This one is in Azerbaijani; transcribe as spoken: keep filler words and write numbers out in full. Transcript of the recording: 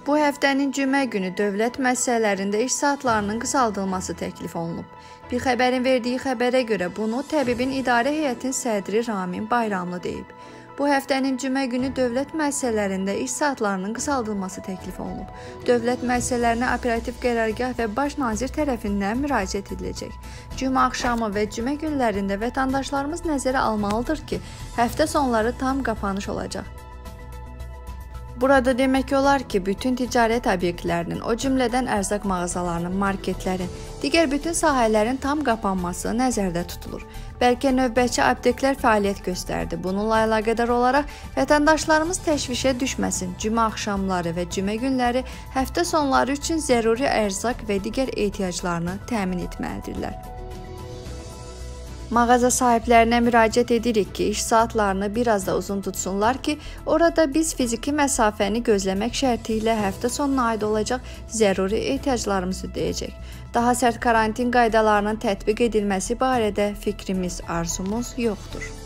Bu həftənin cümə günü dövlət müəssisələrində iş saatlarının qısaldılması təklif olunub. Bir xəbərin verdiyi xəbərə görə bunu təbibin idarə heyətinin sədri Ramin Bayramlı deyib. Bu həftənin cümə günü dövlət müəssisələrində iş saatlarının qısaldılması təklif olunub. Dövlət müəssisələrinə operativ qərargah və baş nazir tərəfindən müraciət ediləcək. Cümə axşamı və cümə günlərində vətəndaşlarımız nəzərə almalıdır ki, həftə sonları tam qapanış olacaq. Burada demək olar ki, bütün ticarət obyektlərinin, o cümlədən ərzaq mağazalarının, marketlərin, digər bütün sahələrin tam qapanması nəzərdə tutulur. Bəlkə növbətçi apteklər fəaliyyət göstərdi. Bununla əlaqədar olaraq vətəndaşlarımız təşvişə düşməsin. Cümə axşamları və cümə günləri həftə sonları üçün zəruri ərzaq və digər ehtiyaclarını təmin etməlidirlər. Mağaza sahiblərinə müraciət edirik ki, iş saatlarını biraz da uzun tutsunlar ki, orada biz fiziki məsafəni gözləmək şərti ilə həftə sonuna aid olacaq zəruri ehtiyaclarımızı ödəyəcək. Daha sərt karantin qaydalarının tətbiq edilməsi barədə fikrimiz, arzumuz yoxdur.